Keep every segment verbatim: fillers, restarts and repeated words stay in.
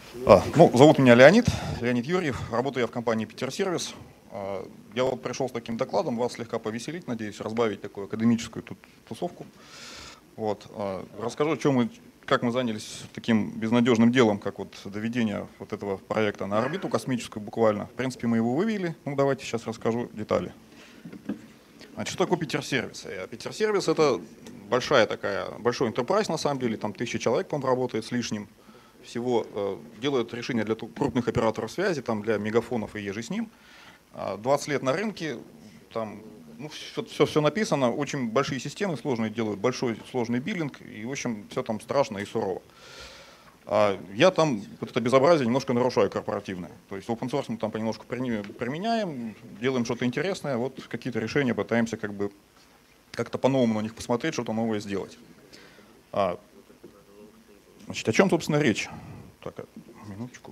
А, ну, зовут меня Леонид, Леонид Юрьев, работаю я в компании Питерсервис. А, я вот пришел с таким докладом, вас слегка повеселить, надеюсь, разбавить такую академическую тут тусовку. Вот, а, расскажу, чем мы, как мы занялись таким безнадежным делом, как вот доведение вот этого проекта на орбиту космическую буквально. В принципе, мы его вывели, ну давайте сейчас расскажу детали. Значит, что такое Питерсервис? Питерсервис — это большая такая, большой enterprise на самом деле, там тысяча человек, по-моему, работает с лишним. Всего э, делают решения для крупных операторов связи, там, для мегафонов и еже с ним. двадцать лет на рынке, там ну, все, все, все написано, очень большие системы сложные делают, большой сложный биллинг, и в общем все там страшно и сурово. А я там вот это безобразие немножко нарушаю корпоративное. То есть open source мы там понемножку применяем, делаем что-то интересное, вот какие-то решения пытаемся как бы как-то по-новому на них посмотреть, что-то новое сделать. А, значит, о чем, собственно, речь? Так, минуточку.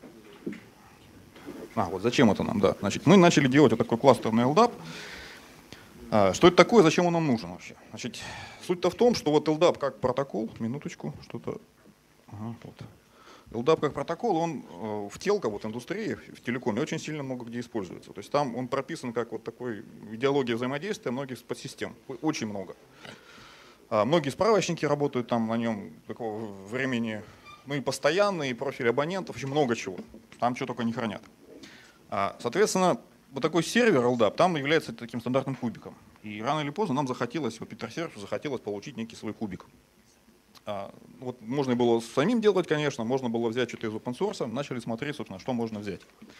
А, вот зачем это нам, да. Значит, мы начали делать вот такой кластерный эл дап. А, что это такое, зачем он нам нужен вообще? Значит, суть-то в том, что вот эл дап как протокол, минуточку, что-то... Ага, вот. эл дап как протокол, он э, в телко, вот индустрии, в телекоме очень сильно много где используется. То есть там он прописан как вот такой идеология взаимодействия многих подсистем, очень много. А многие справочники работают там на нем такого времени, ну и постоянные, и профили абонентов, очень много чего. Там что только не хранят. А, соответственно, вот такой сервер эл дап там является таким стандартным кубиком. И рано или поздно нам захотелось, вот Питерсервису захотелось получить некий свой кубик. А, вот можно было самим делать, конечно, можно было взять что-то из open source, начали смотреть, собственно, что можно взять.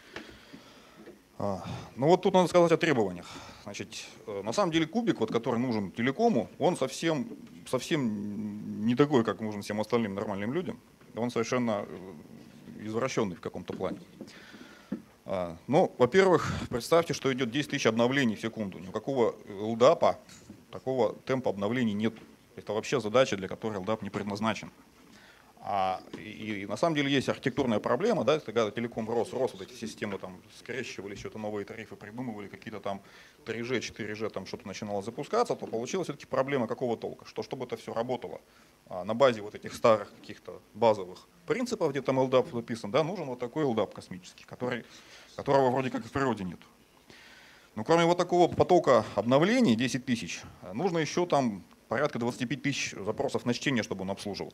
А, ну вот тут надо сказать о требованиях. Значит, на самом деле кубик, вот, который нужен телекому, он совсем, совсем не такой, как нужен всем остальным нормальным людям. Он совершенно извращенный в каком-то плане. А, ну, во-первых, представьте, что идет десять тысяч обновлений в секунду. Никакого эл дапа, такого темпа обновлений нет. Это вообще задача, для которой эл дап не предназначен. А, и, и на самом деле есть архитектурная проблема, да, когда телеком рос, рос, вот эти системы там скрещивали, что-то новые тарифы придумывали, какие-то там три джи, четыре джи, там что-то начинало запускаться, то получилась все-таки проблема какого толка, что чтобы это все работало а, на базе вот этих старых каких-то базовых принципов, где там эл дап написан, да, нужен вот такой эл дап космический, который, которого вроде как в природе нет. Но кроме вот такого потока обновлений, десять тысяч, нужно еще там порядка двадцать пять тысяч запросов на чтение, чтобы он обслуживал.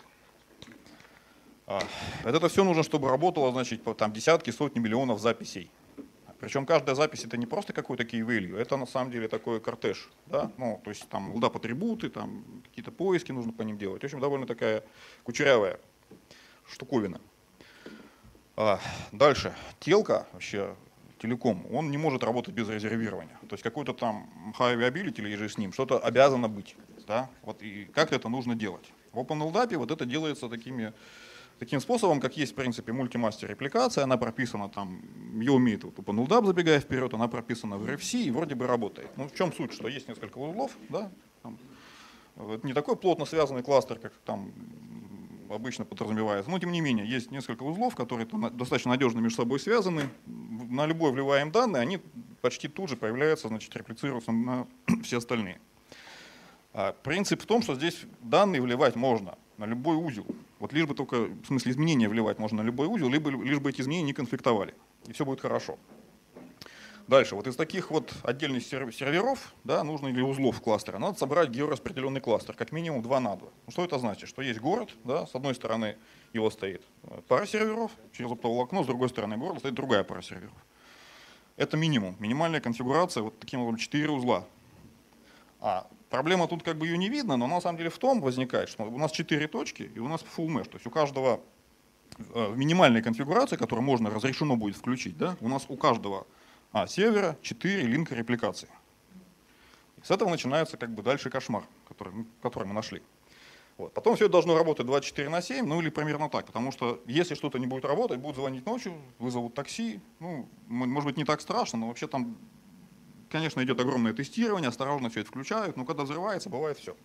Это все нужно, чтобы работало, значит, там десятки, сотни миллионов записей. Причем каждая запись это не просто какой-то key value, это на самом деле такой кортеж. Да? Ну, то есть там эл дап атрибуты, там какие-то поиски нужно по ним делать. В общем, довольно такая кучерявая штуковина. А, дальше. Телка, вообще телеком, он не может работать без резервирования. То есть какой-то там high availability или же с ним, что-то обязано быть. Да? Вот, и как это нужно делать? В OpenLDAP вот это делается такими... Таким способом, как есть в принципе мультимастер репликация, она прописана там, ее умеет вот, OpenLDAP, забегая вперед, она прописана в эр эф си и вроде бы работает. Ну в чем суть, что есть несколько узлов, да, там, это не такой плотно связанный кластер, как там обычно подразумевается, но тем не менее есть несколько узлов, которые там, достаточно надежно между собой связаны, на любой вливаем данные, они почти тут же появляются, значит, реплицируются на все остальные. А принцип в том, что здесь данные вливать можно на любой узел. Вот лишь бы только, в смысле изменения вливать можно на любой узел, либо лишь бы эти изменения не конфликтовали. И все будет хорошо. Дальше, вот из таких вот отдельных серверов, да, нужно или узлов кластера, надо собрать геораспределенный кластер, как минимум два на два. Ну, что это значит? Что есть город, да, с одной стороны его стоит пара серверов, через оптовое окно, с другой стороны города стоит другая пара серверов. Это минимум, минимальная конфигурация, вот таким образом четыре узла. А проблема тут как бы ее не видно, но на самом деле в том возникает, что у нас четыре точки и у нас full mesh, то есть у каждого в минимальной конфигурации, которую можно разрешено будет включить, да, у нас у каждого а, сервера четыре линка репликации. И с этого начинается как бы дальше кошмар, который, который мы нашли. Вот. Потом все это должно работать двадцать четыре на семь, ну или примерно так, потому что если что-то не будет работать, будут звонить ночью, вызовут такси, ну, может быть не так страшно, но вообще там... Конечно, идет огромное тестирование, осторожно все это включают, но когда взрывается, бывает все.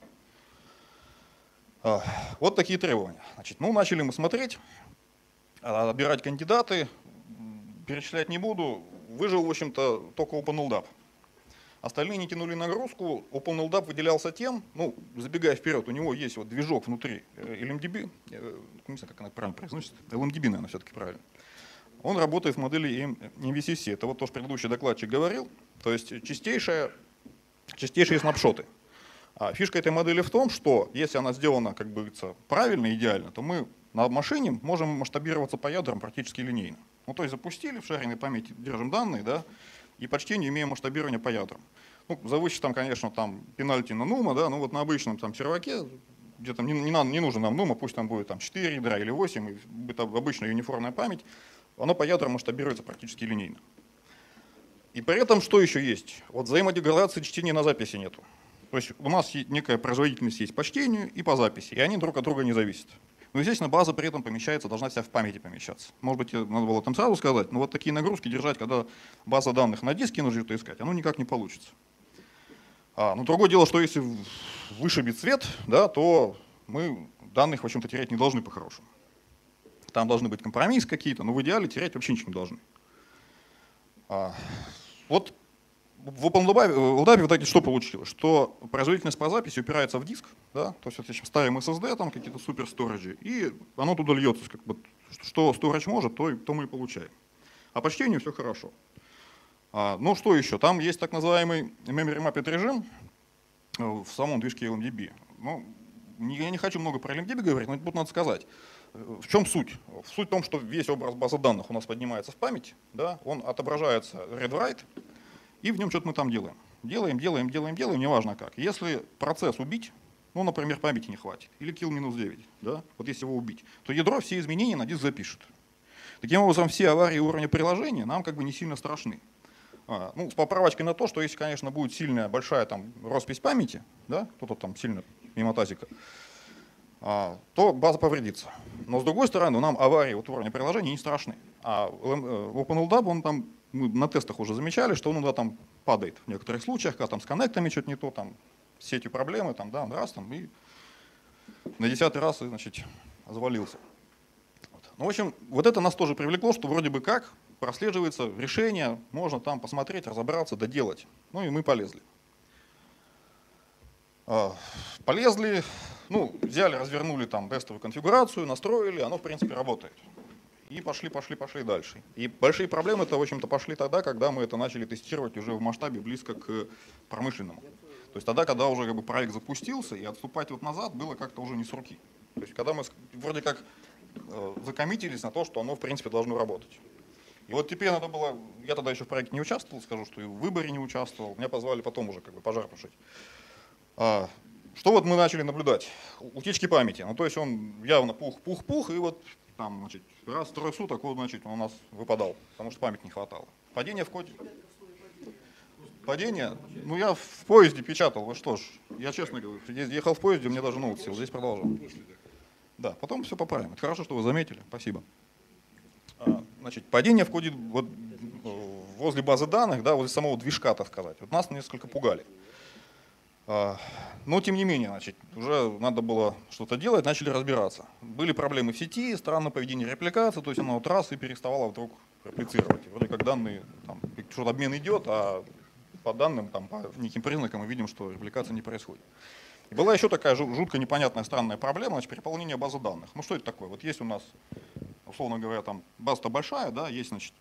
Вот такие требования. Значит, ну, начали мы смотреть, отбирать кандидаты, перечислять не буду. Выжил, в общем-то, только OpenLDAP. Остальные не тянули нагрузку. OpenLDAP выделялся тем, ну, забегая вперед, у него есть вот движок внутри эл эм ди би, не знаю, как она правильно произносится, эл эм ди би, наверное, все-таки правильно. Он работает в модели эм ви си си. Это вот то, что предыдущий докладчик говорил. То есть чистейшие, чистейшие снапшоты. А фишка этой модели в том, что если она сделана, как говорится, правильно, идеально, то мы на машине можем масштабироваться по ядрам практически линейно. Ну, то есть запустили, в шаренной памяти держим данные, да, и почти не имеем масштабирования по ядрам. Ну, за вычетом, конечно, там пенальти на нума, да, ну вот на обычном там серваке, где там не, не, надо, не нужен нам нума, пусть там будет там четыре ядра или восемь, и будет обычная юниформная память, оно по ядрам масштабируется практически линейно. И при этом что еще есть? Вот взаимодеградации чтения на записи нету. То есть у нас некая производительность есть по чтению и по записи, и они друг от друга не зависят. Но, естественно, база при этом помещается, должна вся в памяти помещаться. Может быть, надо было там сразу сказать, но вот такие нагрузки держать, когда база данных на диске нужно искать, оно никак не получится. А, но другое дело, что если вышибет свет, да, то мы данных, в общем-то, терять не должны по-хорошему. Там должны быть компромиссы какие-то, но в идеале терять вообще ничего не должны. А, вот в OpenLDAP в итоге что получилось? Что производительность по записи упирается в диск, да, то есть вот сейчас ставим эс эс ди, там какие-то супер сториджи, и оно туда льется, как бы, что storage может, то, то мы и получаем. А по чтению все хорошо. А, ну что еще? Там есть так называемый memory mapped режим в самом движке эл эм ди би. Ну, я не хочу много про эл эм ди би говорить, но тут надо сказать. В чем суть? Суть в том, что весь образ базы данных у нас поднимается в память, да, он отображается read-write, и в нем что-то мы там делаем. Делаем, делаем, делаем, делаем, неважно как. Если процесс убить, ну, например, памяти не хватит, или kill минус девять, да, вот если его убить, то ядро все изменения на диск запишет. Таким образом, все аварии уровня приложения нам как бы не сильно страшны. А, ну, с поправочкой на то, что если, конечно, будет сильная, большая там роспись памяти, да, кто-то там сильно мимо тазика, а, то база повредится. Но с другой стороны, нам аварии вот уровня приложения не страшны. А OpenLDAP, он там, мы на тестах уже замечали, что он иногда там падает в некоторых случаях, когда там с коннектами что-то не то, там с сетью проблемы, там, да, раз, там, и на десятый раз, значит, завалился. Вот. Ну, в общем, вот это нас тоже привлекло, что вроде бы как прослеживается решение, можно там посмотреть, разобраться, доделать. Ну и мы полезли. Полезли, ну, взяли, развернули там тестовую конфигурацию, настроили, оно, в принципе, работает. И пошли, пошли, пошли дальше. И большие проблемы-то, в общем-то, пошли тогда, когда мы это начали тестировать уже в масштабе близко к промышленному. То есть тогда, когда уже как бы проект запустился, и отступать вот назад было как-то уже не с руки. То есть когда мы вроде как э, закоммитились на то, что оно, в принципе, должно работать. И вот теперь надо было, я тогда еще в проекте не участвовал, скажу, что и в выборе не участвовал, меня позвали потом уже как бы пожар тушить. А, что вот мы начали наблюдать? Утечки памяти. Ну, то есть он явно пух-пух-пух, и вот там, значит, раз в трое суток вот, значит, он у нас выпадал, потому что памяти не хватало. Падение в коде. Падение? Ну, я в поезде печатал, вы что ж, я честно говорю, ехал в поезде, мне даже ноут сел, здесь продолжал. Да, потом все поправим. Это хорошо, что вы заметили, спасибо. А, значит, падение в коде вот, возле базы данных, да, возле самого движка, так сказать, вот нас несколько пугали. Но тем не менее, значит, уже надо было что-то делать, начали разбираться. Были проблемы в сети, странное поведение репликации, то есть она вот раз и переставала вдруг реплицировать. Вроде как данные, там, что-то обмен идет, а по данным, там, по неким признакам мы видим, что репликация не происходит. И была еще такая жутко непонятная, странная проблема, значит, переполнение базы данных. Ну что это такое? Вот есть у нас, условно говоря, там база-то большая, да, есть, значит,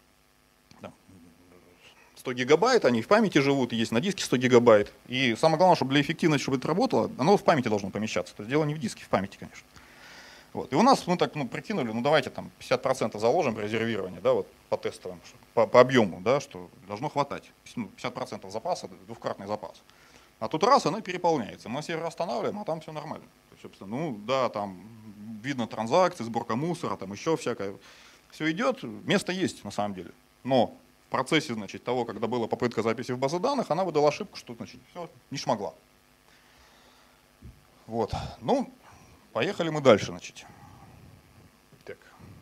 сто гигабайт, они в памяти живут, есть на диске сто гигабайт. И самое главное, чтобы для эффективности, чтобы это работало, оно в памяти должно помещаться. То есть дело не в диске, в памяти, конечно. Вот. И у нас мы так ну, прикинули, ну давайте там пятьдесят процентов заложим резервирование, да, вот по тестовым, по, по объему, да, что должно хватать. пятьдесят процентов запаса, двухкратный запас. А тут раз, она переполняется. Мы сервер останавливаем, а там все нормально. То есть, собственно, ну да, там видно транзакции, сборка мусора, там еще всякое. Все идет, место есть на самом деле. Но в процессе, значит, того, когда была попытка записи в базы данных, она выдала ошибку, что, значит, все, не шмогла. Вот. Ну, поехали мы дальше, значит. Так.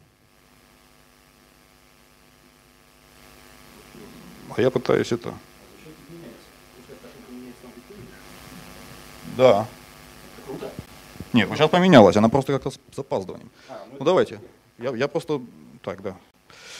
А я пытаюсь это... Да. Нет, ну сейчас поменялась, она просто как-то с запаздыванием. Ну давайте, я, я просто... Так, да.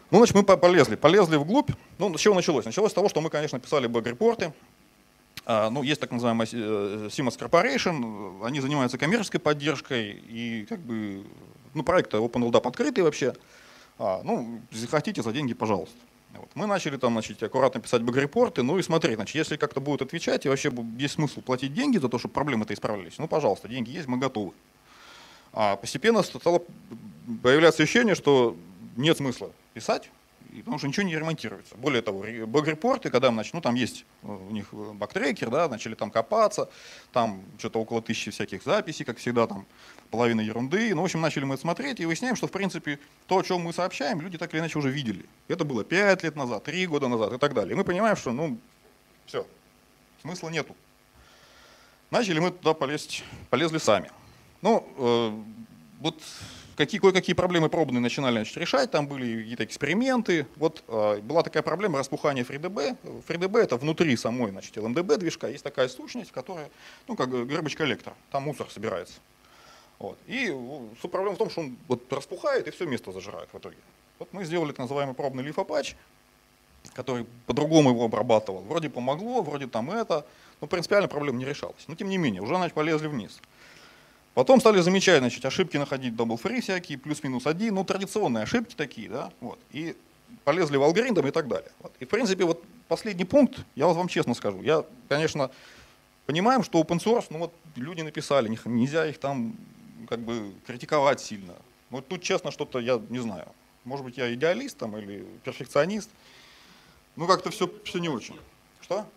Ну, значит, мы полезли, полезли вглубь. Ну, с чего началось? Началось с того, что мы, конечно, писали баг-репорты. А, ну, есть так называемая Siemens Corporation, они занимаются коммерческой поддержкой, и как бы, ну, проект OpenLDAP открытый вообще. А, ну, если хотите, за деньги, пожалуйста. Вот. Мы начали там, значит, аккуратно писать баг-репорты, ну и смотреть, значит, если как-то будут отвечать, и вообще есть смысл платить деньги за то, чтобы проблемы-то исправлялись, ну, пожалуйста, деньги есть, мы готовы. А постепенно стало появляться ощущение, что нет смысла писать, потому что ничего не ремонтируется. Более того, баг-репорты, когда мы начали, ну там есть у них бактрекер, да, начали там копаться, там что-то около тысячи всяких записей, как всегда, там половина ерунды. Ну, в общем, начали мы это смотреть и выясняем, что, в принципе, то, о чем мы сообщаем, люди так или иначе уже видели. Это было пять лет назад, три года назад и так далее. И мы понимаем, что, ну, все, смысла нету. Начали мы туда полезть, полезли сами. Ну, э, вот какие, кое-какие проблемы пробные начинали, значит, решать, там были какие-то эксперименты. Вот э, была такая проблема распухания FreeDB. FreeDB это внутри самой, значит, эл эм ди би движка есть такая сущность, которая, ну, как garbage коллектор, там мусор собирается. Вот. И суть проблемы в том, что он вот распухает и все место зажирает в итоге. Вот мы сделали так называемый пробный лиф-апач, который по-другому его обрабатывал. Вроде помогло, вроде там это, но принципиально проблема не решалась. Но тем не менее, уже, значит, полезли вниз. Потом стали замечать, значит, ошибки находить double free всякие, плюс-минус один, ну, традиционные ошибки такие, да, вот, и полезли в алгоритм и так далее. Вот. И, в принципе, вот последний пункт, я вот вам честно скажу, я, конечно, понимаем, что open source, ну, вот люди написали, нельзя их там, как бы, критиковать сильно. Вот тут, честно, что-то, я не знаю, может быть, я идеалист там или перфекционист, ну, как-то все, все не очень. Что?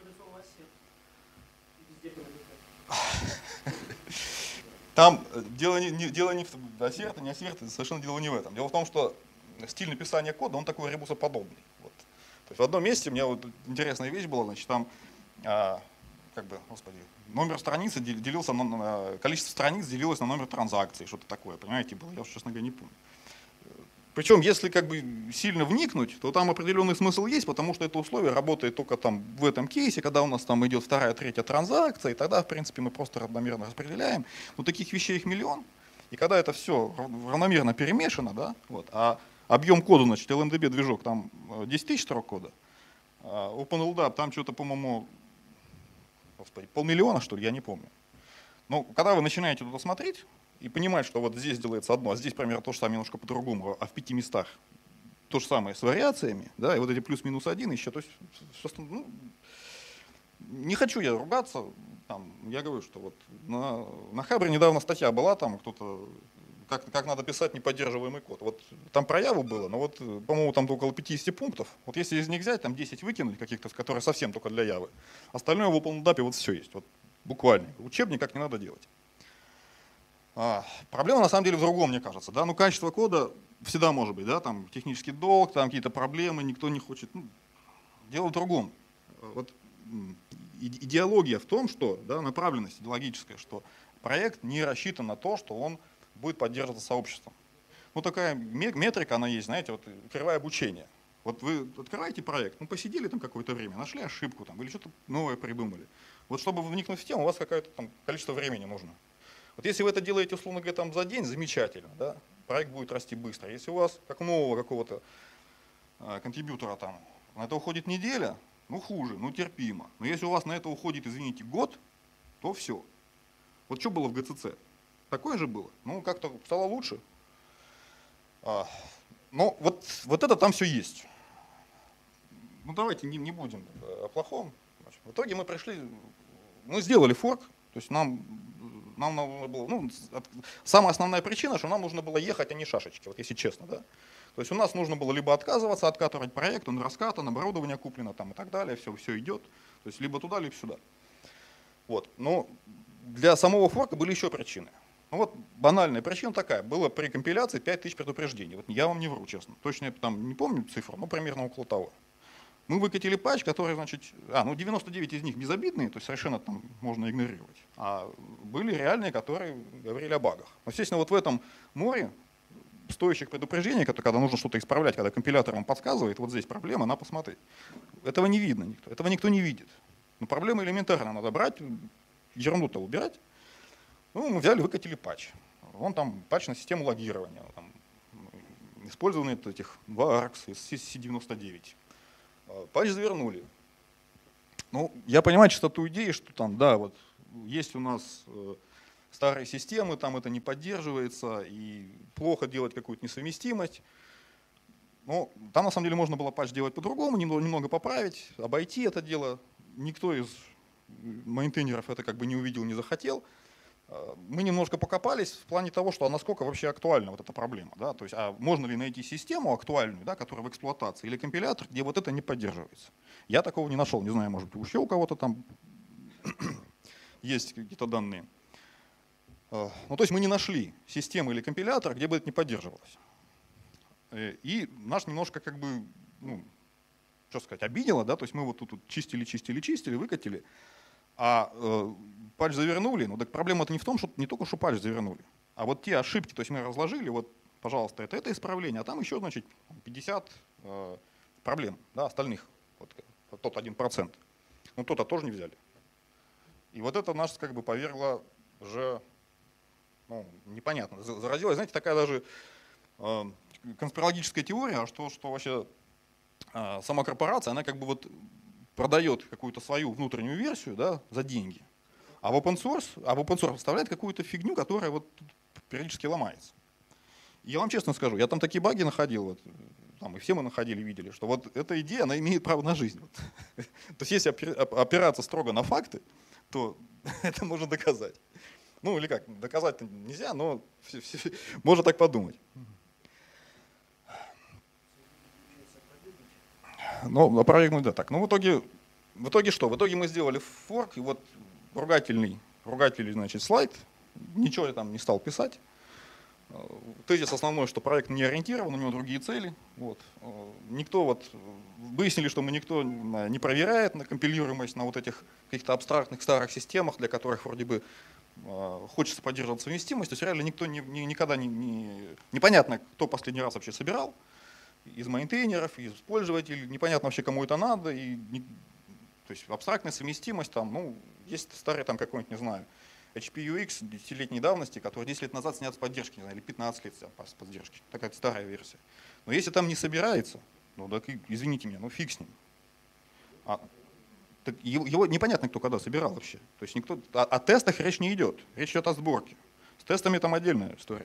Там дело не, не, дело не в ассерте, не ассерте, совершенно дело не в этом. Дело в том, что стиль написания кода, он такой ребусоподобный. Вот. То есть в одном месте у меня вот интересная вещь была, значит, там, а, как бы, господи, номер страницы делился, на, количество страниц делилось на номер транзакций, что-то такое, понимаете, было, я уж, честно говоря, не помню. Причем, если как бы сильно вникнуть, то там определенный смысл есть, потому что это условие работает только там в этом кейсе, когда у нас там идет вторая, третья транзакция, и тогда, в принципе, мы просто равномерно распределяем. Но таких вещей их миллион, и когда это все равномерно перемешано, да, вот, а объем кода, значит, эл эм ди би движок, там десять тысяч строк кода, а OpenLDAP, там что-то, по-моему, господи, полмиллиона, что ли, я не помню. Но когда вы начинаете туда смотреть, и понимать, что вот здесь делается одно, а здесь примерно то же самое, немножко по-другому, а в пяти местах то же самое с вариациями, да, и вот эти плюс-минус один еще, то есть, ну, не хочу я ругаться, там, я говорю, что вот на, на Хабре недавно статья была, там кто-то, как, как надо писать неподдерживаемый код, вот там про Яву было, но вот, по-моему, там около пятидесяти пунктов, вот если из них взять, там десять выкинуть каких-то, которые совсем только для Явы, остальное в OpenLDAP вот все есть, вот буквально, учебник как не надо делать. А, проблема на самом деле в другом, мне кажется. Да? Ну, качество кода всегда может быть, да? Там технический долг, там какие-то проблемы, никто не хочет. Ну, дело в другом. Вот, идеология в том, что, да, направленность идеологическая, что проект не рассчитан на то, что он будет поддерживаться сообществом. Ну, такая метрика, она есть, знаете, вот кривая обучения. Вот вы открываете проект, ну, посидели там какое-то время, нашли ошибку там, или что-то новое придумали. Вот чтобы вникнуть в тему, у вас какое-то там количество времени нужно. Вот если вы это делаете, условно говоря, там за день, замечательно, да, проект будет расти быстро. Если у вас, как у нового какого-то а, контрибьютора, там, на это уходит неделя, ну хуже, ну терпимо. Но если у вас на это уходит, извините, год, то все. Вот что было в гэ цэ цэ? Такое же было. Ну, как-то стало лучше. А, но вот, вот это там все есть. Ну, давайте не, не будем о плохом. В итоге мы пришли, мы сделали форк, то есть нам... Нам нужно было, ну, самая основная причина, что нам нужно было ехать, а не шашечки, вот если честно, да. То есть у нас нужно было либо отказываться, откатывать проект, он раскатан, оборудование куплено там и так далее, все, все идет. То есть либо туда, либо сюда. Вот. Но для самого форка были еще причины. Ну вот банальная причина такая, было при компиляции пять тысяч предупреждений. Вот я вам не вру, честно. Точно я там не помню цифру, но примерно около того. Мы выкатили патч, который, значит, а, ну девяносто девять из них безобидные, то есть совершенно там можно игнорировать. А были реальные, которые говорили о багах. Естественно, вот в этом море стоящих предупреждений, когда нужно что-то исправлять, когда компилятор вам подсказывает, вот здесь проблема, на посмотри. Этого не видно никто, этого никто не видит. Но проблема элементарная, надо брать, ерунду-то убирать. Ну, мы взяли, выкатили патч. Вон там патч на систему логирования. Там, использованы этих два аркс из си девяносто девять. Патч завернули. Ну, я понимаю частоту идеи, что там, да, вот есть у нас старые системы, там это не поддерживается, и плохо делать какую-то несовместимость. Но там на самом деле можно было патч делать по-другому, немного, немного поправить, обойти это дело. Никто из мейнтейнеров это как бы не увидел, не захотел. Мы немножко покопались в плане того, что а насколько вообще актуальна вот эта проблема. Да? То есть, а можно ли найти систему актуальную, да, которая в эксплуатации, или компилятор, где вот это не поддерживается. Я такого не нашел, не знаю, может быть, еще у кого-то там есть какие-то данные. Ну, то есть мы не нашли системы или компилятор, где бы это не поддерживалось. И нас немножко как бы, ну, что сказать, обидело, да, то есть мы вот тут чистили, чистили, чистили, выкатили, а э, патч завернули. Ну так проблема-то не в том, что не только что патч завернули, а вот те ошибки, то есть мы разложили, вот, пожалуйста, это, это исправление, а там еще, значит, пятьдесят э, проблем, да, остальных, вот, вот тот один процент. Ну то-то тоже не взяли. И вот это нас как бы повергло же, ну, непонятно, заразилась, знаете, такая даже э, конспирологическая теория, что, что вообще э, сама корпорация, она как бы вот продает какую-то свою внутреннюю версию, да, за деньги, а в open source, а в open source вставляет какую-то фигню, которая вот периодически ломается. И я вам честно скажу, я там такие баги находил, вот, там, и все мы находили, видели, что вот эта идея, она имеет право на жизнь. Вот. То есть если опираться строго на факты, то это можно доказать. Ну или как, доказать нельзя, но все, все, можно так подумать. Ну, опровергнуть, да, так. Ну, в итоге, в итоге что? В итоге мы сделали форк, и вот ругательный, ругательный, значит, слайд, ничего я там не стал писать. Тезис основной, что проект не ориентирован, у него другие цели. Вот. Никто вот, выяснили, что мы никто не проверяет на компилируемость на вот этих каких-то абстрактных старых системах, для которых вроде бы хочется поддерживать совместимость. То есть реально никто не, не, никогда не, не... Непонятно, кто последний раз вообще собирал. Из мейнтейнеров, из пользователей, непонятно вообще, кому это надо. И, то есть абстрактная совместимость, там, ну, есть старый там какой-нибудь, не знаю, эйч пи ю экс десятилетней давности, который десять лет назад снят с поддержки, не знаю, или пятнадцать лет снят с поддержки. Такая старая версия. Но если там не собирается, ну так извините меня, ну фиг с ним. А, так его, его непонятно, кто когда собирал вообще. То есть никто, о, о тестах речь не идет, речь идет о сборке. С тестами там отдельная история.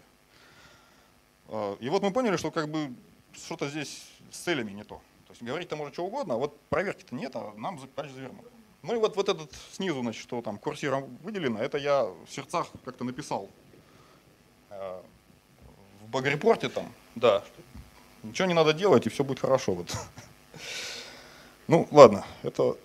И вот мы поняли, что как бы что-то здесь с целями не то. То есть говорить-то может что угодно, а вот проверки-то нет, а нам патч завернули. Ну и вот, вот этот снизу, значит, что там курсиром выделено, это я в сердцах как-то написал э, в баг-репорте там, да, ничего не надо делать, и все будет хорошо. Вот. Ну ладно, это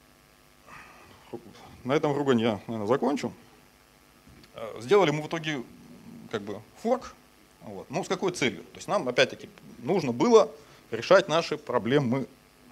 на этом ругань я, наверное, закончу. Сделали мы в итоге как бы форк. Вот. Ну, с какой целью? То есть нам, опять-таки, нужно было решать наши проблемы.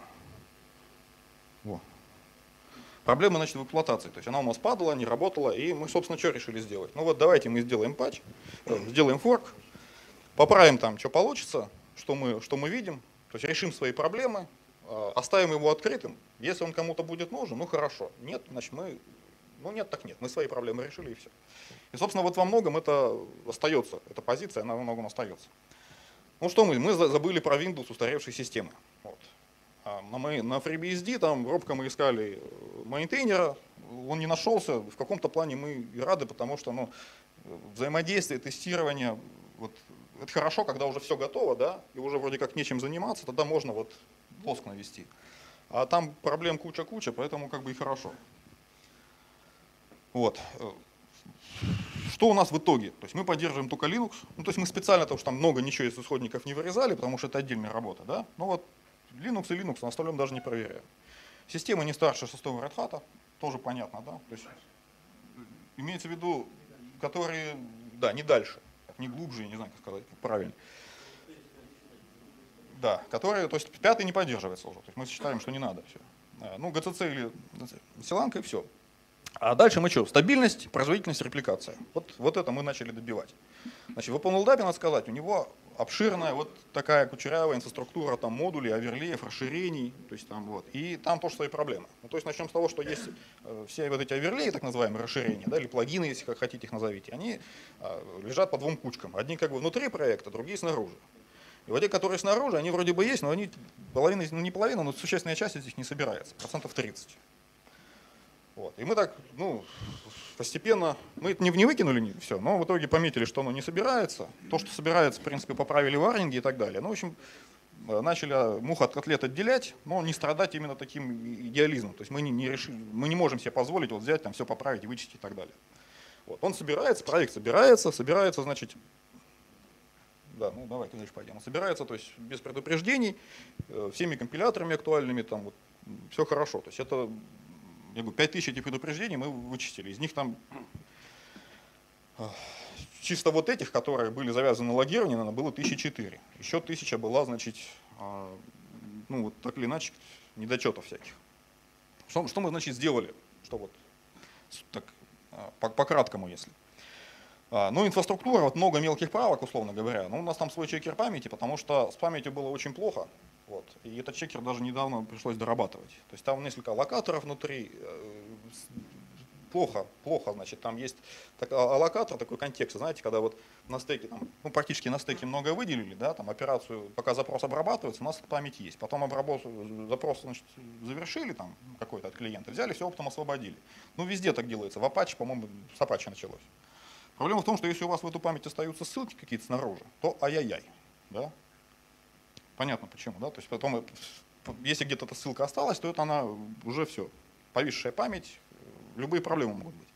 Во. Проблемы, значит, в эксплуатации. То есть она у нас падала, не работала, и мы, собственно, что решили сделать? Ну вот давайте мы сделаем патч, сделаем форк, поправим там, что получится, что мы, что мы видим, то есть решим свои проблемы, оставим его открытым. Если он кому-то будет нужен, ну хорошо. Нет, значит, мы... Ну нет, так нет. Мы свои проблемы решили, и все. И, собственно, вот во многом это остается, эта позиция, она во многом остается. Ну что мы? Мы забыли про Windows устаревшей системы. Вот. А мы на FreeBSD там робко мы искали мейнтейнера, он не нашелся. В каком-то плане мы и рады, потому что ну, взаимодействие, тестирование, вот, это хорошо, когда уже все готово, да, и уже вроде как нечем заниматься, тогда можно вот лоск навести. А там проблем куча-куча, поэтому как бы и хорошо. Вот. Что у нас в итоге? То есть мы поддерживаем только Linux. Ну, то есть мы специально, потому что там много ничего из исходников не вырезали, потому что это отдельная работа. Да? Ну вот Linux и Linux на остальном даже не проверяем. Система не старше шестого Red Hat, тоже понятно, да? То есть имеется в виду, которые, да, не дальше, не глубже, не знаю, как сказать, как правильно. Да, которые, то есть пятый не поддерживается уже. То есть мы считаем, что не надо все. Ну, джи си си или Силанка и все. А дальше мы что? Стабильность, производительность, репликация. Вот, вот это мы начали добивать. Значит, в OpenLDAP, надо сказать, у него обширная вот такая кучерявая инфраструктура там, модулей, оверлеев, расширений. То есть, там, вот. И там тоже свои проблемы. Ну, то есть начнем с того, что есть э, все вот эти оверлеи, так называемые расширения, да, или плагины, если как хотите их назовите, они э, лежат по двум кучкам. Одни как бы внутри проекта, другие снаружи. И вот те, которые снаружи, они вроде бы есть, но они половина, ну не половина, но существенная часть из них не собирается, процентов тридцать. Вот. И мы так, ну, постепенно, мы это не, не выкинули все, но в итоге пометили, что оно не собирается. То, что собирается, в принципе, поправили варнинги и так далее. Ну, в общем, начали мух от котлет отделять, но не страдать именно таким идеализмом. То есть мы не, не, решили, мы не можем себе позволить вот взять, там, все поправить, вычистить и так далее. Вот. Он собирается, проект собирается, собирается, значит, да, ну давайте дальше пойдем. Он собирается, то есть без предупреждений, всеми компиляторами актуальными, там вот, все хорошо. То есть это, я говорю, пять тысяч этих предупреждений мы вычистили. Из них там чисто вот этих, которые были завязаны на логирование, наверное, было тысяча четыре. Еще тысяча была, значит, ну вот так или иначе, недочетов всяких. Что, что мы, значит, сделали? Что вот так, по, по краткому, если. Ну, инфраструктура, вот много мелких правок, условно говоря. Ну, у нас там свой чекер памяти, потому что с памятью было очень плохо. Вот, и этот чекер даже недавно пришлось дорабатывать. То есть там несколько локаторов внутри. Плохо, плохо, значит, там есть так, аллокатор, такой контекст, знаете, когда вот на стеке, там, ну, практически на стеке много выделили, да, там операцию, пока запрос обрабатывается, у нас память есть. Потом обработ, запрос, значит, завершили там какой-то от клиента, взяли, все оптом освободили. Ну, везде так делается, в Apache, по-моему, с Apache началось. Проблема в том, что если у вас в эту память остаются ссылки какие-то снаружи, то ай-яй-яй, да. Понятно почему, да, то есть потом, если где-то эта ссылка осталась, то это она уже все, повисшая память, любые проблемы могут быть.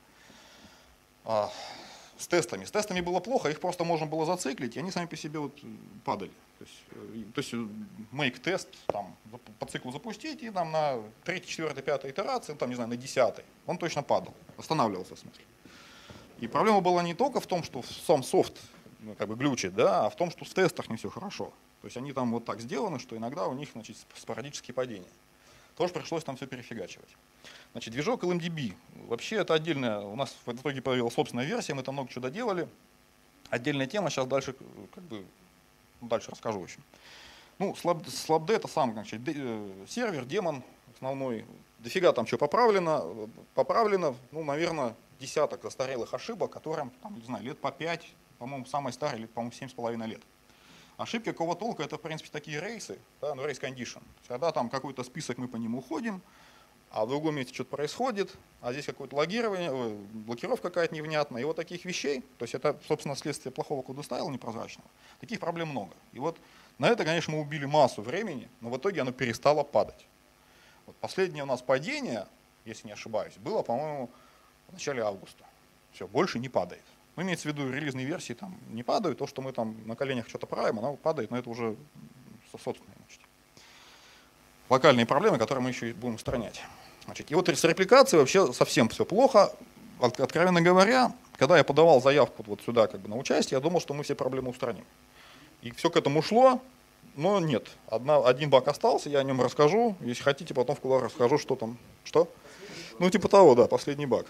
А, с тестами. С тестами было плохо, их просто можно было зациклить, и они сами по себе вот падали. То есть, то есть make тест там, по циклу запустить, и там на третьей, четвертой, пятой итерации, там, не знаю, на десятой, он точно падал, останавливался в смысле. И проблема была не только в том, что сам софт, ну, как бы глючит, да, а в том, что в тестах не все хорошо. То есть они там вот так сделаны, что иногда у них, значит, спорадические падения. Тоже пришлось там все перефигачивать. Значит, движок эл эм ди би. Вообще это отдельная, у нас в итоге появилась собственная версия, мы там много чего доделали. Отдельная тема, сейчас дальше, как бы, дальше расскажу очень. Ну, SlabD это сам, значит, сервер, демон основной. Дофига там что поправлено, поправлено, ну, наверное, десяток застарелых ошибок, которым, там, не знаю, лет по пять, по-моему, самый старый, лет, по-моему, семь с половиной лет. Ошибки какого толка, это, в принципе, такие рейсы, да, ну, race condition. Когда там какой-то список, мы по нему уходим, а в другом месте что-то происходит, а здесь какое-то логирование, блокировка какая-то невнятная. И вот таких вещей, то есть это, собственно, следствие плохого кодостайла непрозрачного, таких проблем много. И вот на это, конечно, мы убили массу времени, но в итоге оно перестало падать. Вот последнее у нас падение, если не ошибаюсь, было, по-моему, в начале августа. Все, больше не падает. Ну, имеется в виду, релизные версии там не падают, то, что мы там на коленях что-то правим, оно падает, но это уже собственное. Значит, локальные проблемы, которые мы еще и будем устранять. Значит, и вот с репликацией вообще совсем все плохо. От, откровенно говоря, когда я подавал заявку вот сюда как бы на участие, я думал, что мы все проблемы устраним. И все к этому шло, но нет. Одна, один баг остался, я о нем расскажу. Если хотите, потом в кулуарах расскажу, что там. Что? Ну, типа того, да, последний баг.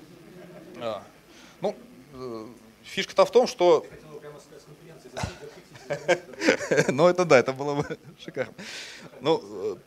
А. Ну, фишка-то в том, что... Ну, это да, это было бы шикарно. Ну,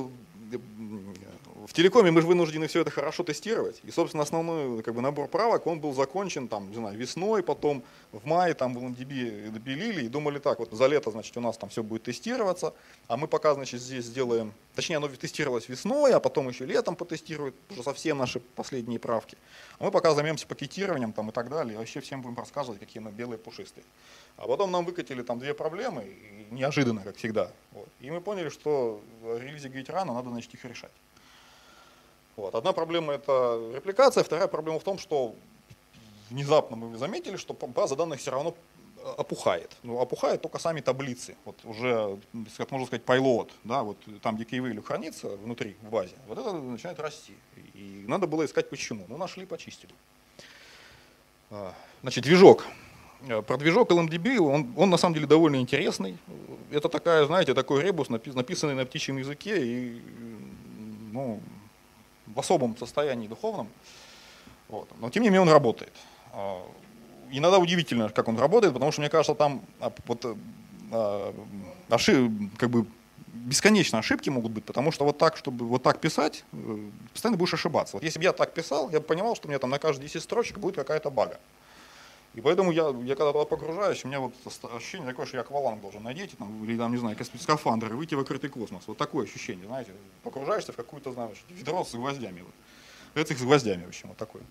в телекоме мы же вынуждены все это хорошо тестировать. И, собственно, основной как бы, набор правок, он был закончен там, не знаю, весной, потом в мае там в эл эм ди би допилили и думали так, вот за лето, значит, у нас там все будет тестироваться, а мы пока, значит, здесь сделаем, точнее, оно тестировалось весной, а потом еще летом потестируют, уже совсем наши последние правки. А мы пока займемся пакетированием там и так далее, и вообще всем будем рассказывать, какие мы белые пушистые. А потом нам выкатили там две проблемы, неожиданно, как всегда. Вот. И мы поняли, что релизе говорить рано, надо, значит, их решать. Вот. Одна проблема – это репликация, вторая проблема в том, что внезапно мы заметили, что база данных все равно опухает. Ну, опухает только сами таблицы. Вот уже, как можно сказать, payload, да, вот там, где key value хранится внутри, в базе, вот это начинает расти. И надо было искать почему. Ну, нашли, почистили. Значит, движок. Про движок эл эм ди би, он, он на самом деле довольно интересный. Это такая, знаете, такой ребус, написанный на птичьем языке и, ну, в особом состоянии духовном. Вот. Но тем не менее он работает. Иногда удивительно, как он работает, потому что мне кажется, там вот, ошиб, как бы бесконечно ошибки могут быть, потому что вот так, чтобы вот так писать, постоянно будешь ошибаться. Вот если бы я так писал, я бы понимал, что у меня там на каждые десять строчек будет какая-то бага. И поэтому я, я когда туда погружаюсь, у меня вот ощущение такое, что я акваланг должен надеть, там, или там, не знаю, скафандр, и выйти в открытый космос. Вот такое ощущение, знаете, погружаешься в какую-то, знаешь, ведро с гвоздями. Вот. Это с гвоздями, в общем, вот такое.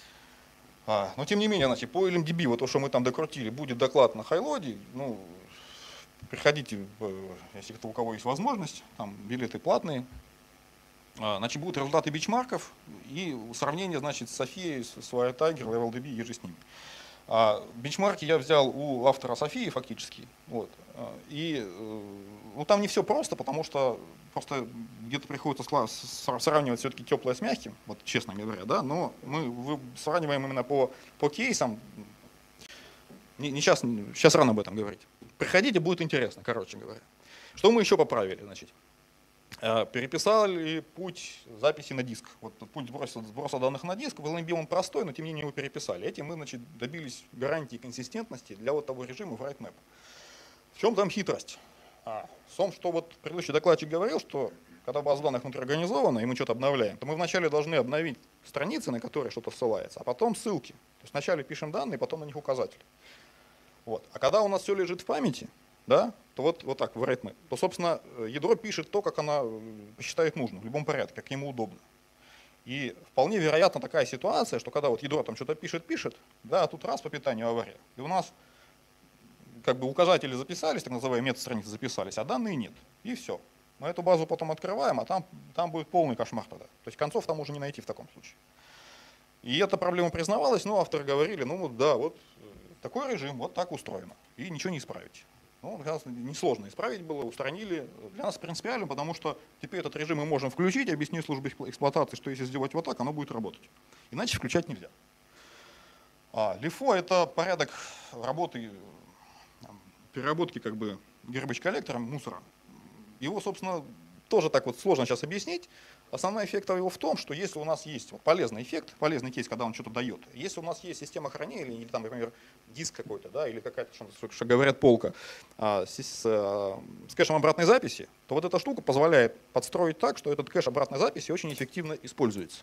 А, но тем не менее, значит, по эл эм ди би, вот то, что мы там докрутили, будет доклад на Хайлоде. Ну, приходите, если у кого есть возможность, там билеты платные. А, значит, будут результаты бичмарков и сравнение, значит, с Софией, с Wire Tiger, LevelDB и же с ними. А бенчмарки я взял у автора Софии фактически. Вот. И ну, там не все просто, потому что просто где-то приходится сравнивать все-таки теплое с мягким, вот честно говоря, да, но мы сравниваем именно по, по кейсам. Не, не сейчас, сейчас рано об этом говорить. Приходите, будет интересно, короче говоря. Что мы еще поправили? Значит? Переписали путь записи на диск. Вот путь сброса, сброса данных на диск, в эл эм ди би он простой, но тем не менее его переписали. Этим мы, значит, добились гарантии консистентности для вот того режима в WriteMap. В чем там хитрость? А, в том, что вот предыдущий докладчик говорил, что когда база данных внутри организована, и мы что-то обновляем, то мы вначале должны обновить страницы, на которые что-то ссылается, а потом ссылки. То есть вначале пишем данные, потом на них указатели. Вот. А когда у нас все лежит в памяти, да, то вот, вот так, в WriteMap, то, собственно, ядро пишет то, как она посчитает нужно, в любом порядке, как ему удобно. И вполне вероятна такая ситуация, что когда вот ядро там что-то пишет-пишет, да, а тут раз по питанию авария, и у нас как бы указатели записались, так называемые метастраницы записались, а данные нет, и все. Мы эту базу потом открываем, а там, там будет полный кошмар тогда. То есть концов там уже не найти в таком случае. И эта проблема признавалась, но авторы говорили, ну да, вот такой режим, вот так устроено, и ничего не исправить. Ну, несложно исправить было, устранили. Для нас принципиально, потому что теперь этот режим мы можем включить, объяснить службе эксплуатации, что если сделать вот так, оно будет работать. Иначе включать нельзя. А лифо — это порядок работы, переработки как бы garbage коллектором мусора. Его, собственно, тоже так вот сложно сейчас объяснить. Основной эффект его в том, что если у нас есть вот полезный эффект, полезный кейс, когда он что-то дает, если у нас есть система хранения, или, или там, например, диск какой-то, да, или какая-то, что, что говорят, полка а, с, с, с кэшем обратной записи, то вот эта штука позволяет подстроить так, что этот кэш обратной записи очень эффективно используется.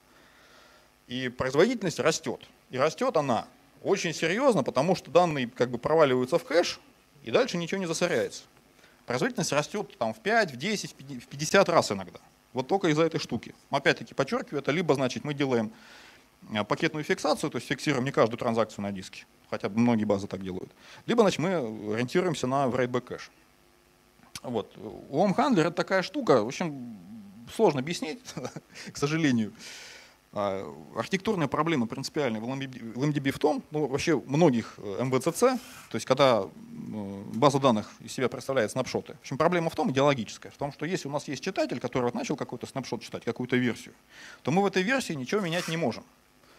И производительность растет. И растет она очень серьезно, потому что данные как бы проваливаются в кэш, и дальше ничего не засоряется. Производительность растет там, в пять, в десять, в пятьдесят раз иногда. Вот только из-за этой штуки. Опять-таки подчеркиваю, это либо значит мы делаем пакетную фиксацию, то есть фиксируем не каждую транзакцию на диске, хотя многие базы так делают, либо значит мы ориентируемся на write-back кэш. Вот. У OMHandler это такая штука, в общем, сложно объяснить, к сожалению. Архитектурная проблема принципиальная в эл эм ди би в том, ну, вообще многих эм ви си си, то есть когда база данных из себя представляет снапшоты. В общем, проблема в том, идеологическая, в том, что если у нас есть читатель, который вот начал какой-то снапшот читать, какую-то версию, то мы в этой версии ничего менять не можем.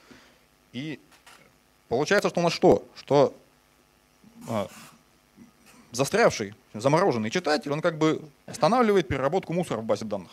И получается, что у нас что? Что а, застрявший, замороженный читатель, он как бы останавливает переработку мусора в базе данных.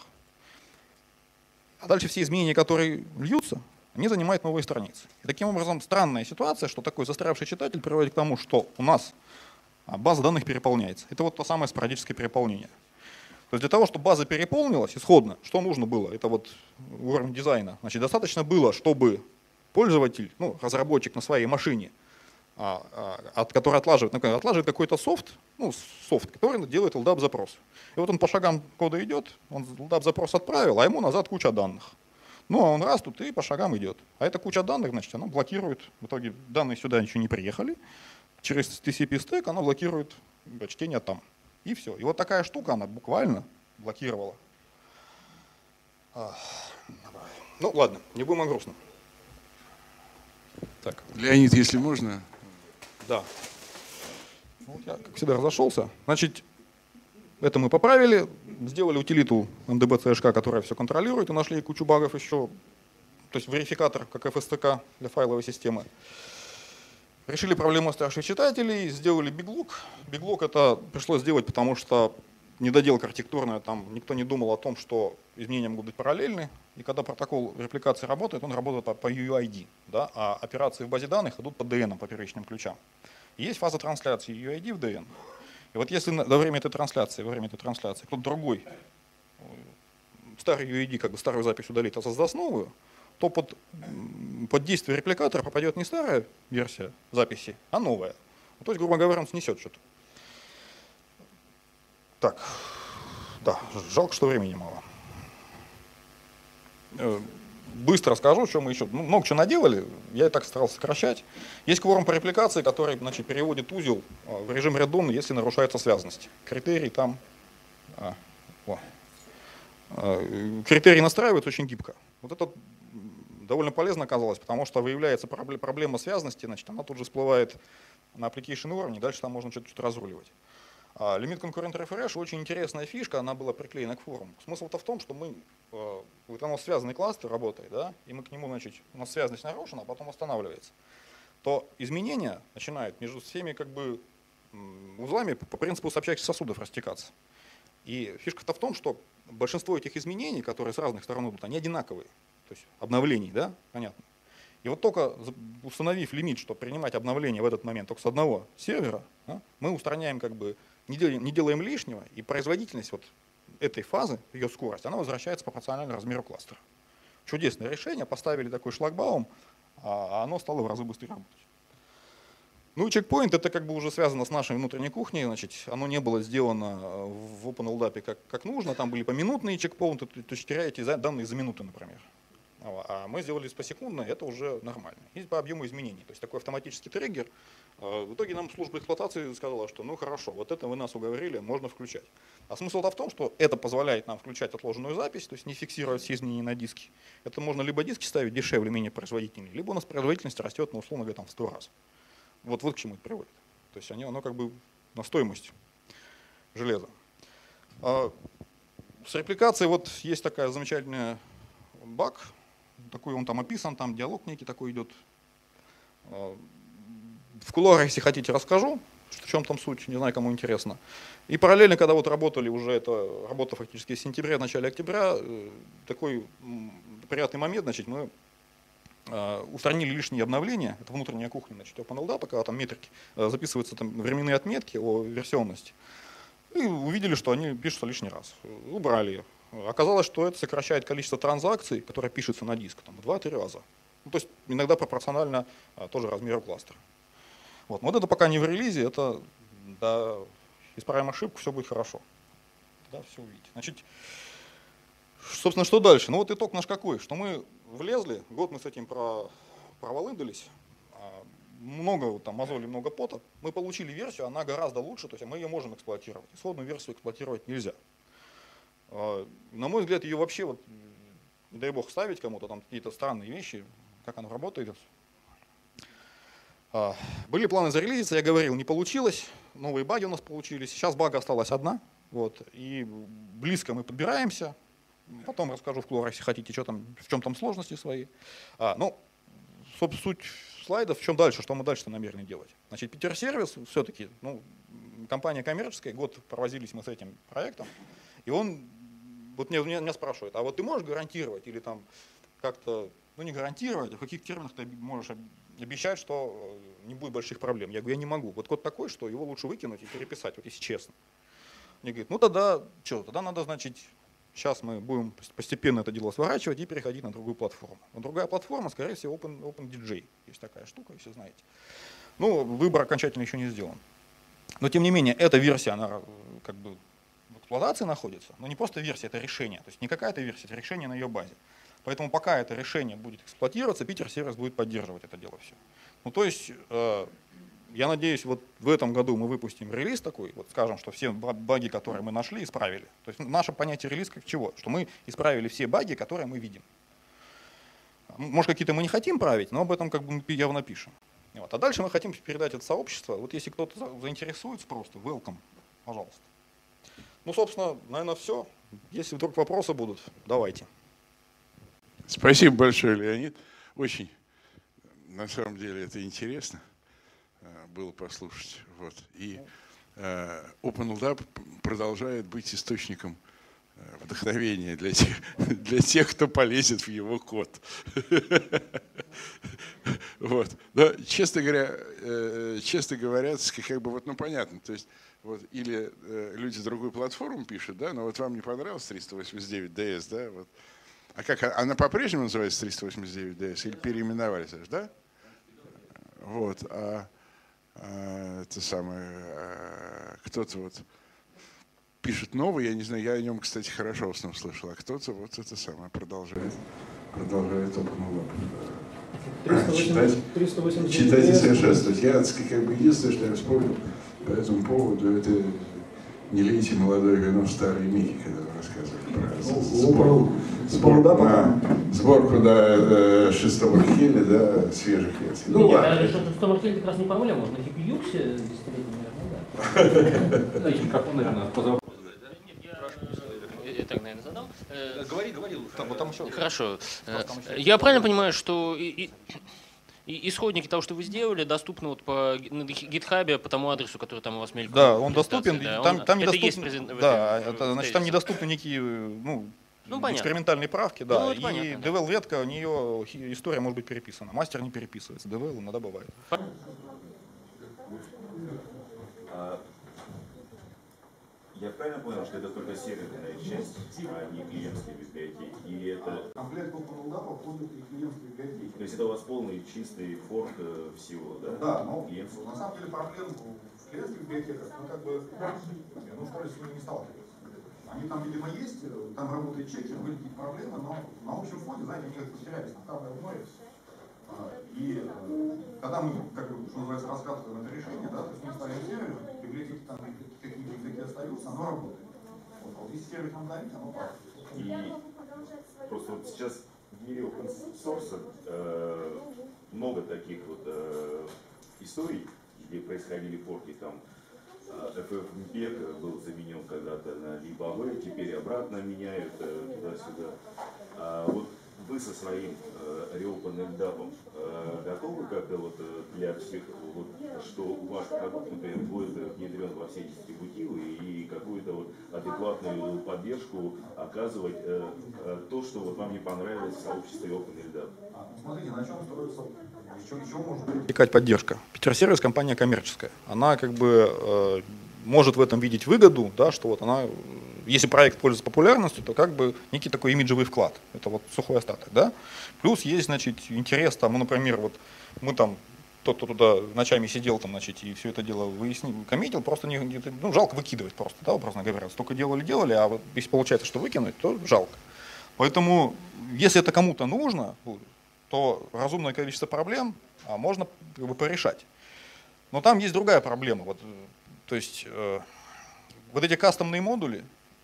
А дальше все изменения, которые льются, они занимают новые страницы. И таким образом странная ситуация, что такой застрявший читатель приводит к тому, что у нас база данных переполняется. Это вот то самое спорадическое переполнение. То есть для того, чтобы база переполнилась исходно, что нужно было? Это вот уровень дизайна. Значит, достаточно было, чтобы пользователь, ну, разработчик на своей машине, а, а, от, который отлаживает, например, отлаживает какой-то софт, ну, софт, который делает эл ди эй пи-запрос. И вот он по шагам кода идет, он эл ди эй пи-запрос отправил, а ему назад куча данных. Ну, а он раз тут и по шагам идет. А эта куча данных, значит, она блокирует, в итоге данные сюда еще не приехали, через ти си пи-стек она блокирует чтение там. И все. И вот такая штука, она буквально блокировала. Ну, ладно, не будем о грустном. Так. Леонид, если можно. Да. Ну, я, как всегда, разошелся. Значит, это мы поправили, сделали утилиту эм ди би си эйч кей, которая все контролирует, и нашли кучу багов еще, то есть верификатор, как эф эс ти кей для файловой системы. Решили проблему старших читателей, сделали биглок. Биглок это пришлось сделать, потому что недоделка архитектурная, там никто не думал о том, что изменения могут быть параллельны. И когда протокол репликации работает, он работает по, по ю ай ди, да, а операции в базе данных идут по ди эн, по первичным ключам. И есть фаза трансляции ю ай ди в ди эн. И вот если во время этой трансляции, во время этой трансляции кто-то другой старый ю ай ди, как бы старую запись удалит, а создаст новую, то под, под действие репликатора попадет не старая версия записи, а новая. То есть, грубо говоря, он снесет что-то. Так, да, жалко, что времени мало. Быстро скажу, что мы еще ну, много чего наделали, я и так старался сокращать. Есть кворум по репликации, который, значит, переводит узел в режим реддон, если нарушается связность. Критерий там, а, о, а, критерий настраивается очень гибко. Вот это довольно полезно оказалось, потому что выявляется проблема связности, значит, она тут же всплывает на application уровне, дальше там можно что-то разруливать. Лимит конкурент refresh очень интересная фишка, она была приклеена к форуму. Смысл-то в том, что мы, вот у нас связанный кластер работает, да, и мы к нему, значит, у нас связность нарушена, а потом останавливается, то изменения начинают между всеми как бы узлами по принципу сообщающихся сосудов растекаться. И фишка-то в том, что большинство этих изменений, которые с разных сторон идут, они одинаковые, то есть обновлений, да, понятно. И вот только установив лимит, что принимать обновления в этот момент только с одного сервера, да, мы устраняем как бы Не делаем, не делаем лишнего, и производительность вот этой фазы, ее скорость, она возвращается пропорционально размеру кластера. Чудесное решение, поставили такой шлагбаум, а оно стало в разы быстрее работать. Ну и чекпоинт, это как бы уже связано с нашей внутренней кухней, значит, оно не было сделано в OpenLDAP как, как нужно, там были поминутные чекпоинты, то есть теряете данные за минуты, например. А мы сделали посекундно, это уже нормально. И по объему изменений. То есть такой автоматический триггер. В итоге нам служба эксплуатации сказала, что ну хорошо, вот это вы нас уговорили, можно включать. А смысл-то в том, что это позволяет нам включать отложенную запись, то есть не фиксировать все изменения на диске. Это можно либо диски ставить дешевле, менее производительнее, либо у нас производительность растет, ну, условно говоря, там, в сто раз. Вот, вот к чему это приводит. То есть оно, оно как бы на стоимость железа. С репликацией вот есть такая замечательная баг. Такой он там описан, там диалог некий такой идет. В кулуарах, если хотите, расскажу, в чем там суть, не знаю, кому интересно. И параллельно, когда вот работали уже, это работа фактически в сентябре, в начале октября, такой приятный момент, значит, мы устранили лишние обновления, это внутренняя кухня, значит, OpenLDAP, когда там метрики, записываются там временные отметки о версионности, и увидели, что они пишутся лишний раз, убрали их. Оказалось, что это сокращает количество транзакций, которые пишутся на диск, там, в два-три раза. Ну, то есть иногда пропорционально а, тоже размеру кластера. Вот. вот это пока не в релизе, это да, исправим ошибку, все будет хорошо. Да, все увидите. Значит, собственно, что дальше? Ну вот итог наш какой, что мы влезли, год мы с этим про, проволындались, много там мозоли, много пота, мы получили версию, она гораздо лучше, то есть мы ее можем эксплуатировать. Исходную версию эксплуатировать нельзя. На мой взгляд, ее вообще, вот, не дай бог, ставить кому-то, там какие-то странные вещи, как она работает. Были планы зарелизиться, я говорил, не получилось, новые баги у нас получились, сейчас бага осталась одна, вот, и близко мы подбираемся, потом расскажу в кулуарах, если хотите, что там, в чем там сложности свои. А, ну, суть слайдов, в чем дальше, что мы дальше намерены делать. Значит, Питер-сервис все-таки, ну, компания коммерческая, год провозились мы с этим проектом, и он вот меня, меня спрашивают, а вот ты можешь гарантировать или там как-то, ну не гарантировать, а в каких терминах ты можешь обещать, что не будет больших проблем? Я говорю, я не могу. Вот код такой, что его лучше выкинуть и переписать, вот если честно. Мне говорят, ну тогда что, тогда надо, значит, сейчас мы будем постепенно это дело сворачивать и переходить на другую платформу. Но другая платформа, скорее всего, Open, OpenDJ. Есть такая штука, если знаете. Ну, выбор окончательно еще не сделан. Но тем не менее, эта версия, она как бы в эксплуатации находится, но не просто версия, это решение. То есть не какая-то версия, это решение на ее базе. Поэтому пока это решение будет эксплуатироваться, Питер-сервис будет поддерживать это дело все. Ну то есть, э, я надеюсь, вот в этом году мы выпустим релиз такой, вот скажем, что все баги, которые мы нашли, исправили. То есть наше понятие релиз как чего? Что мы исправили все баги, которые мы видим. Может, какие-то мы не хотим править, но об этом как бы мы явно пишем. Вот. А дальше мы хотим передать это сообщество. Вот если кто-то заинтересуется просто, welcome, пожалуйста. Ну, собственно, наверное, все. Если вдруг вопросы будут, давайте. Спасибо большое, Леонид. Очень, на самом деле, это интересно было послушать. Вот. И э, OpenLDAP продолжает быть источником вдохновения для тех, для тех, кто полезет в его код. Вот. Но, честно говоря, э, честно говоря, как бы вот, ну понятно, то есть вот, или э, люди другую платформу пишут, да, но вот вам не понравилось триста восемьдесят девять ди эс, да, вот, А как, она по-прежнему называется триста восемьдесят девять ди эс или переименовались, да? Вот, а, а это самое, а, кто-то вот пишет новый, я не знаю, я о нем, кстати, хорошо в основном слышал, а кто-то вот это самое продолжает, продолжает OpenLab читать, читать и совершенствовать. Я как бы единственное, что я вспомнил по этому поводу, это не лейте молодое вино в старые мехи, когда вы рассказывали про сборку, сборку, на, сборку да, шестого хеля, да, свежих версий. Ну, нет, даже шестого хеля как раз не пароля, можно на Юксе десятилетнем, наверное, да. Значит, микрофон, наверное, позову. Я так, наверное, задал. Говори, говори лучше. Там, вот там еще. Хорошо. Я правильно понимаю, что и, и, и исходники того, что вы сделали, доступны вот по на гитхабе по тому адресу, который там у вас мелькнул? Да, он доступен. Да, там, он, там это недоступен, есть презент, да, это, это, значит, там недоступны некие ну, ну, экспериментальные правки, да. Ну, и понятно, ди эл эл-ветка, у нее история может быть переписана. Мастер не переписывается, ди эл эл иногда бывает. Я правильно понял, что это только серверная часть, а не клиентские библиотеки? И это... Комплект OpenLab входит и клиентские библиотеки. То есть это у вас полный чистый форк всего, да? Да, но клиентские. на самом деле проблем в клиентских библиотеках, ну как бы, ну что ли, с ними не сталкиваются. Они там, видимо, есть, там работает чекер, были какие-то проблемы, но на общем фоне, знаете, они как-то потерялись на капле в море. И когда мы, как бы, что называется, раскатываем это решение, да, то есть мы ставим сервер, библиотеки там какие-то языки остаются, оно работает. Вот, вот если сервер там давит, оно правда. И просто вот сейчас в мире open source э, много таких вот э, историй, где происходили форки, там эф эф эм пи и си был заменен когда-то на либо, теперь обратно меняют э, туда-сюда. А вот вы со своим э, reopen-эльдапом э, готовы как-то вот для всех, вот, что ваш продукт, например, будет внедрен во все дистрибутивы и какую-то вот адекватную поддержку оказывать э, э, то, что вот вам не понравилось в сообществе OpenLDAP? Смотрите, на чем строится, еще, еще может быть... Протекать поддержка. Петерсервис компания коммерческая. Она как бы э, может в этом видеть выгоду, да, что вот она, если проект пользуется популярностью, то как бы некий такой имиджевый вклад. Это вот сухой остаток, да. Плюс есть, значит, интерес там, ну, например, вот мы там, тот, кто туда ночами сидел там, значит, и все это дело выяснил, коммитил, просто не, ну, жалко выкидывать просто, да, образно говоря. Столько делали-делали, а вот если получается, что выкинуть, то жалко. Поэтому, если это кому-то нужно, то разумное количество проблем а можно как бы порешать. Но там есть другая проблема. Вот, то есть э, вот эти кастомные модули,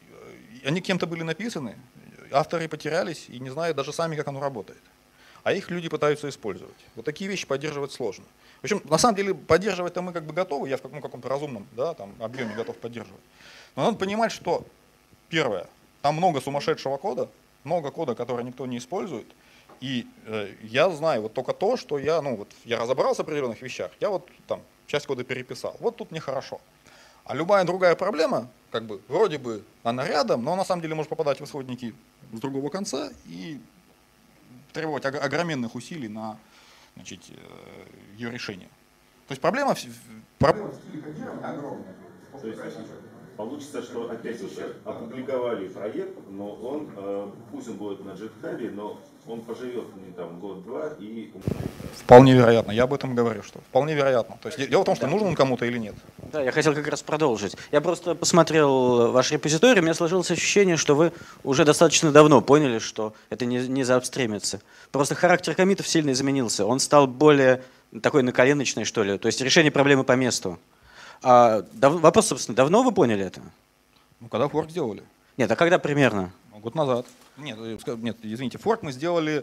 они кем-то были написаны, авторы потерялись и не знают даже сами, как оно работает. А их люди пытаются использовать. Вот такие вещи поддерживать сложно. В общем, на самом деле поддерживать-то мы как бы готовы, я в каком- каком-то разумном, да, там, объеме готов поддерживать. Но надо понимать, что первое, там много сумасшедшего кода, много кода, который никто не использует. И э, я знаю вот только то, что я, ну, вот, я разобрался в определенных вещах, я вот там часть кода переписал. Вот тут нехорошо. А любая другая проблема, как бы, вроде бы она рядом, но на самом деле может попадать в исходники с другого конца и требовать ог- огроменных усилий на, значит, э, ее решение. То есть проблема... в- про- Проблема в стиле кодирования огромная. То есть получится, что опять же опубликовали проект, но он, э, пусть он будет на GitHub, но он поживет не там год-два и... Вполне вероятно, я об этом говорю, что вполне вероятно. То есть дело в том, что нужен он кому-то или нет. Да, я хотел как раз продолжить. Я просто посмотрел ваш репозиторий, у меня сложилось ощущение, что вы уже достаточно давно поняли, что это не, не заапстримится. Просто характер коммитов сильно изменился. Он стал более такой наколеночный, что ли. То есть решение проблемы по месту. А, дав, вопрос, собственно, давно вы поняли это? Ну, когда форк сделали? Нет, а когда примерно? Год назад. Нет, э, ска- нет, извините, форк мы сделали,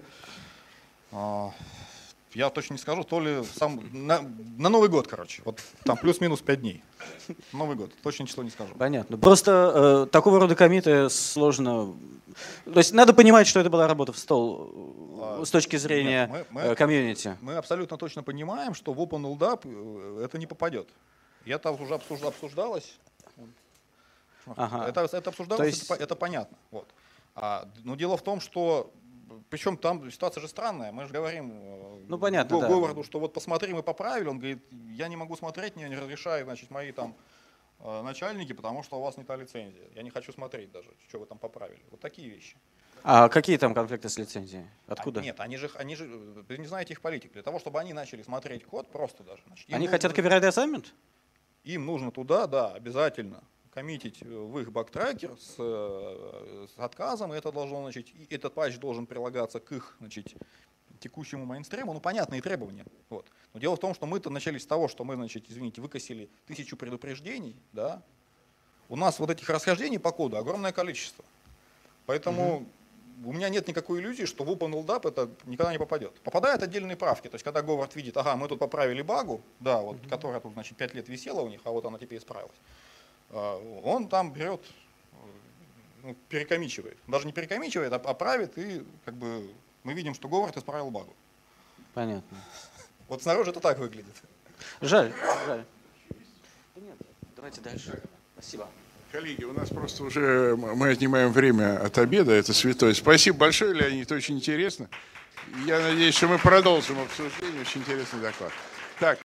а, я точно не скажу, то ли сам, на, на Новый год, короче. Вот там плюс-минус пять дней. Новый год, точное число не скажу. Понятно. Просто э, такого рода коммиты сложно... То есть надо понимать, что это была работа в стол э, с точки зрения Нет, мы- мы- э, комьюнити. Мы абсолютно точно понимаем, что в OpenLDAP э, это не попадет. И это уже обсужда- обсуждалось. Ага. Это, это обсуждалось, То есть- это, по- это понятно. Вот. А, но дело в том, что, причем там ситуация же странная, мы же говорим э, Ну, понятно, Го- да. Говарду, что вот посмотри, мы поправили, он говорит, я не могу смотреть, мне не разрешают, значит, мои там э, начальники, потому что у вас не та лицензия. Я не хочу смотреть даже, что вы там поправили. Вот такие вещи. А какие там конфликты с лицензией? Откуда? А, нет, они же, они же, вы не знаете их политик. Для того, чтобы они начали смотреть код, просто даже. Значит, им Они нужно- хотят copyright assignment? Им нужно туда, да, обязательно коммитить в их бактрекер с, э, с отказом, и это должно, значит, и этот патч должен прилагаться к их, значит, текущему мейнстриму, ну, понятные требования. Вот. Но дело в том, что мы-то начали с того, что мы, значит, извините, выкосили тысячу предупреждений, да. У нас вот этих расхождений по коду огромное количество. Поэтому у меня нет никакой иллюзии, что в OpenLDAP это никогда не попадет. Попадают отдельные правки. То есть, когда Говард видит, ага, мы тут поправили багу, да, вот, mm-hmm. которая тут, значит, пять лет висела у них, а вот она теперь исправилась, он там берет, ну, перекомичивает. Даже не перекомичивает, а правит, и как бы мы видим, что Говард исправил багу. Понятно. Вот снаружи это так выглядит. Жаль, жаль. Нет, давайте дальше. Спасибо. Коллеги, у нас просто уже мы отнимаем время от обеда, это святое. Спасибо большое, Леонид, очень интересно. Я надеюсь, что мы продолжим обсуждение, очень интересный доклад. Так.